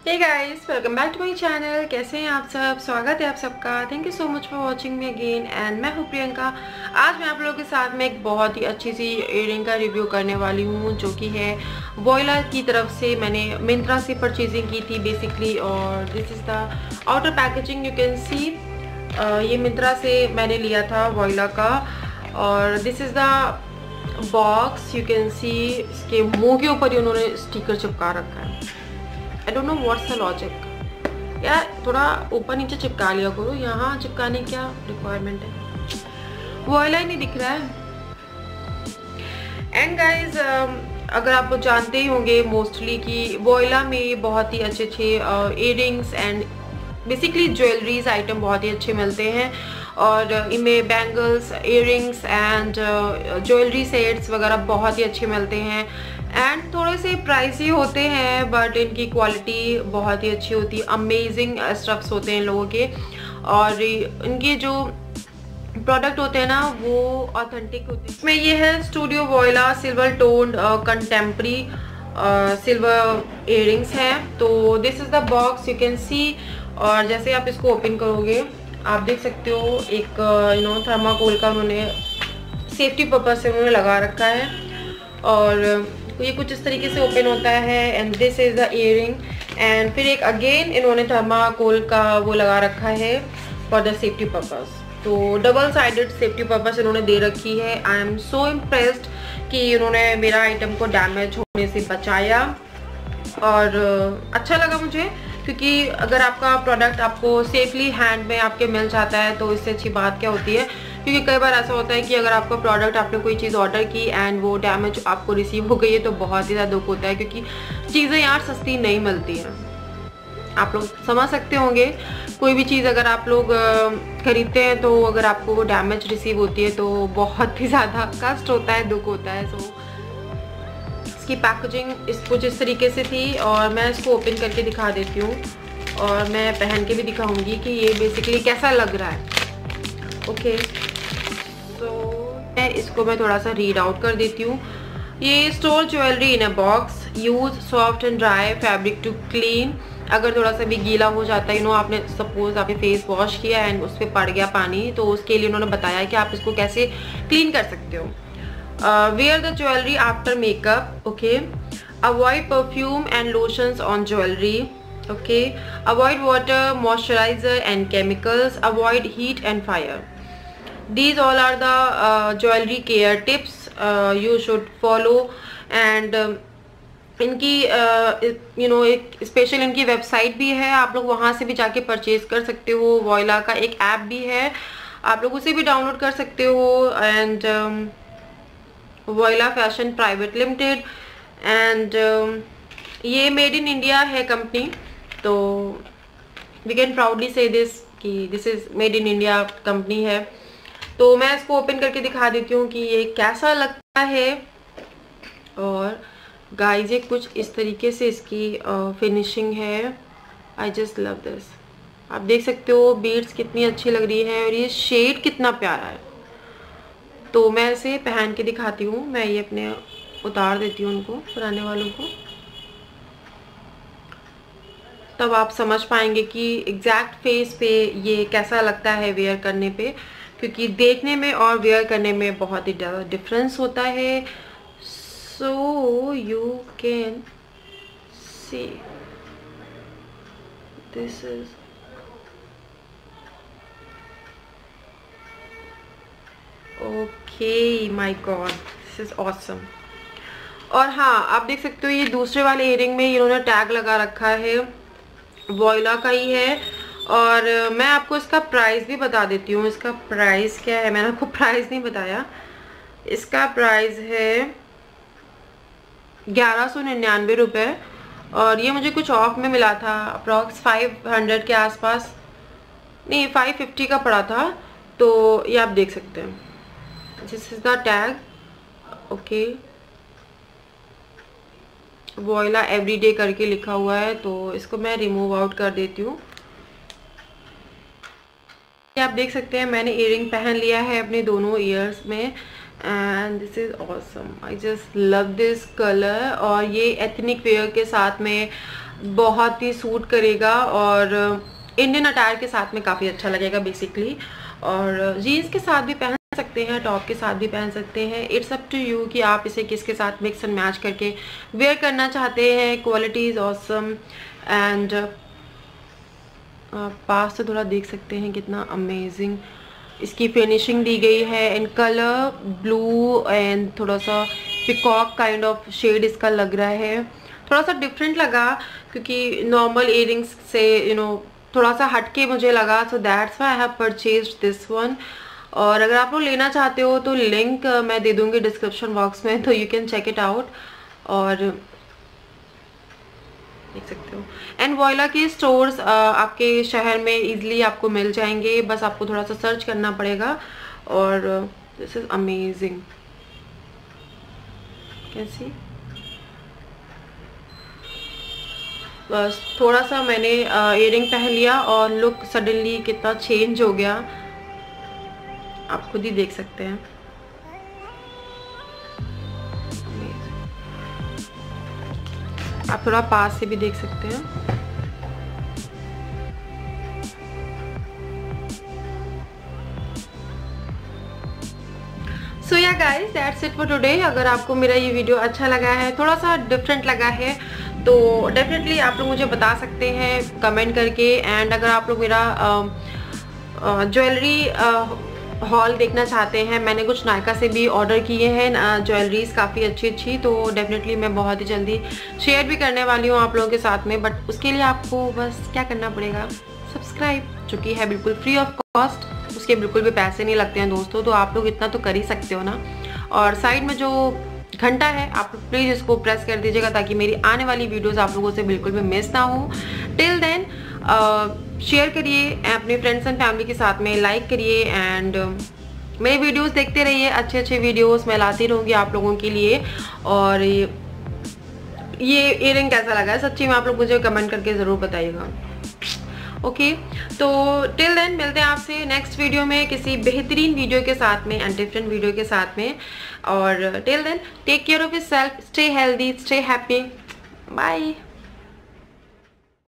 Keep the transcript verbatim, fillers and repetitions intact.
Hey guys, welcome back to my channel. कैसे हैं आप सब? स्वागत है आप सबका। Thank you so much for watching me again and मैं हूँ प्रियंका। आज मैं आप लोगों के साथ में एक बहुत ही अच्छी सी इयररिंग का रिव्यू करने वाली हूँ, जो कि है वॉयला की तरफ से। मैंने मिंत्रा से परचेजिंग की थी बेसिकली, और this is the outer packaging, you can see. ये मिंत्रा से मैंने लिया था वॉयला का, और this is the box, you can see. इसके मुँह के ऊपर ही उन्होंने स्टिकर चिपका रखा है। I don't know what's the logic. यार थोड़ा ऊपर नीचे चिपका लिया करो, यहाँ चिपकाने क्या रिक्वायरमेंट है? वॉयला ही नहीं दिख रहा है। एंड गाइज, अगर आप लोग जानते ही होंगे मोस्टली कि वॉयला में बहुत ही अच्छे अच्छे earrings and basically jewelleries item बहुत ही अच्छे मिलते हैं, और इनमें bangles, earrings and jewellery sets वगैरह बहुत ही अच्छे मिलते हैं। एंड थोड़े से प्राइसी होते हैं, बट इनकी क्वालिटी बहुत ही अच्छी होती है। अमेजिंग स्टफ्स होते हैं इन लोगों के, और इनके जो प्रोडक्ट होते हैं ना वो ऑथेंटिक होते हैं। इसमें ये है studio Voylla silver toned contemporary silver earrings हैं। तो this is the box, you can see. और जैसे आप इसको ओपन करोगे आप देख सकते हो एक यू नो थर्माकोल का उन्होंने सेफ्टी पर्पज से उन्होंने लगा रखा है, और ये कुछ इस तरीके से ओपन होता है। And this is the earring, and फिर एक अगेन इन्होंने थर्माकोल का वो लगा रखा है फॉर द सेफ्टी पर्पज। तो डबल साइडेड सेफ्टी पर्पज इन्होंने दे रखी है। आई एम सो इम्प्रेस्ड कि उन्होंने मेरा आइटम को डैमेज होने से बचाया, और अच्छा लगा मुझे, क्योंकि अगर आपका प्रोडक्ट आपको सेफली हैंड में आपके मिल जाता है तो इससे अच्छी बात क्या होती है। क्योंकि कई बार ऐसा होता है कि अगर आपका प्रोडक्ट, आपने कोई चीज़ ऑर्डर की एंड वो डैमेज आपको रिसीव हो गई है तो बहुत ही ज़्यादा दुख होता है, क्योंकि चीज़ें यार सस्ती नहीं मिलती हैं। आप लोग समझ सकते होंगे, कोई भी चीज़ अगर आप लोग खरीदते हैं तो अगर आपको वो डैमेज रिसीव होती है तो बहुत ही ज़्यादा कष्ट होता है, दुख होता है। सो इसकी पैकेजिंग इस कुछ इस तरीके से थी, और मैं इसको ओपन करके दिखा देती हूँ, और मैं पहन के भी दिखाऊंगी कि ये बेसिकली कैसा लग रहा है। ओके, तो मैं इसको मैं थोड़ा सा रीड आउट कर देती हूँ। ये store jewellery in a box, use soft and dry fabric to clean. अगर थोड़ा सा भी गीला हो जाता है, यू नो आपने सपोज आपने फेस वॉश किया एंड उस पर पड़ गया पानी, तो उसके लिए उन्होंने बताया कि आप इसको कैसे क्लीन कर सकते हो। Wear the jewellery after makeup, okay. Avoid perfume and lotions on jewellery, okay. Avoid water, moisturizer and chemicals. Avoid heat and fire. These all are the uh, jewelry care tips uh, you should follow. And um, इनकी you know एक special इनकी website भी है, आप लोग वहाँ से भी जाके परचेज कर सकते हो। वॉयला का एक ऐप भी है, आप लोग उसे भी डाउनलोड कर सकते हो। And Voylla fashion private limited, and ये मेड इन इंडिया है कंपनी, तो we can proudly say this कि this is made in India company है। तो मैं इसको ओपन करके दिखा देती हूँ कि ये कैसा लगता है। और गाइस, ये कुछ इस तरीके से इसकी फिनिशिंग है। I just love this. आप देख सकते हो बीड्स कितनी अच्छी लग रही है, और ये शेड कितना प्यारा है। तो मैं इसे पहन के दिखाती हूँ। मैं ये अपने उतार देती हूँ उनको, पुराने वालों को, तब आप समझ पाएंगे कि एग्जैक्ट फेस पे ये कैसा लगता है वेयर करने पे, क्योंकि देखने में और वेयर करने में बहुत ही ज़्यादा डिफरेंस होता है। So you can see this is okay, my god, this is awesome. और हाँ, आप देख सकते हो ये दूसरे वाले इयररिंग में इन्होंने टैग लगा रखा है, वॉयला का ही है। और मैं आपको इसका प्राइस भी बता देती हूँ। इसका प्राइस क्या है, मैंने आपको प्राइस नहीं बताया। इसका प्राइस है ग्यारह सौ निन्यानवे रुपये, और ये मुझे कुछ ऑफ में मिला था, अप्रॉक्स फाइव हंड्रेड के आसपास, नहीं फाइव फिफ्टी का पड़ा था। तो ये आप देख सकते हैं, this is the tag, okay. Voylla everyday करके लिखा हुआ है, तो इसको मैं रिमूव आउट कर देती हूँ। आप देख सकते हैं मैंने इयररिंग पहन लिया है अपने दोनों ईयर्स में, and this is awesome. I just love this colour. और ये एथनिक वेयर के साथ में बहुत ही सूट करेगा और इंडियन अटायर के साथ में काफ़ी अच्छा लगेगा बेसिकली। और जीन्स के साथ भी पहन सकते हैं, टॉप के साथ भी पहन सकते हैं। इट्स अप टू यू कि आप इसे किसके साथ मिक्स एंड मैच करके वेयर करना चाहते हैं। क्वालिटी इज़ ऑसम एंड पास से थोड़ा देख सकते हैं कितना अमेजिंग इसकी फिनिशिंग दी गई है। इन कलर ब्लू एंड थोड़ा सा पिकॉक काइंड ऑफ शेड इसका लग रहा है। थोड़ा सा डिफरेंट लगा क्योंकि नॉर्मल इयरिंग्स से यू नो थोड़ा सा हटके मुझे लगा, so that's why I have purchased this one. और अगर आप लोग लेना चाहते हो तो लिंक मैं दे दूंगी डिस्क्रिप्शन बॉक्स में, तो you can check it out और देख सकते हो। एंड वॉयला के स्टोर्स आपके शहर में इजीली आपको मिल जाएंगे, बस आपको थोड़ा सा सर्च करना पड़ेगा। और this is amazing, can see. बस थोड़ा सा मैंने इयरिंग पहन लिया और लुक सडनली कितना चेंज हो गया, आप खुद ही देख सकते हैं। आप थोड़ा पास से भी देख सकते हैं। So yeah guys that's it for today. अगर आपको मेरा ये वीडियो अच्छा लगा है, थोड़ा सा डिफरेंट लगा है, तो डेफिनेटली आप लोग मुझे बता सकते हैं कमेंट करके। एंड अगर आप लोग मेरा ज्वेलरी हॉल देखना चाहते हैं, मैंने कुछ नायका से भी ऑर्डर किए हैं ज्वेलरीज काफ़ी अच्छी अच्छी, तो डेफिनेटली मैं बहुत ही जल्दी शेयर भी करने वाली हूँ आप लोगों के साथ में। बट उसके लिए आपको बस क्या करना पड़ेगा, सब्सक्राइब, जो कि है बिल्कुल फ्री ऑफ कॉस्ट, उसके बिल्कुल भी पैसे नहीं लगते हैं दोस्तों, तो आप लोग इतना तो कर ही सकते हो ना। और साइड में जो घंटा है आप प्लीज़ इसको प्रेस कर दीजिएगा ताकि मेरी आने वाली वीडियोस आप लोगों से बिल्कुल भी मिस ना हो। टिल देन शेयर करिए अपने फ्रेंड्स एंड फैमिली के साथ में, लाइक करिए एंड uh, मेरे वीडियोस देखते रहिए। अच्छे अच्छे वीडियोस मैं लाती रहूँगी आप लोगों के लिए। और ये इयरिंग कैसा लगा है सच्ची में आप लोग मुझे कमेंट करके ज़रूर बताइएगा। ओके okay, तो टिल देन मिलते हैं आपसे नेक्स्ट वीडियो में किसी बेहतरीन वीडियो के साथ में एंड डिफरेंट वीडियो के साथ में। और till then take care of yourself, stay healthy, stay happy, bye.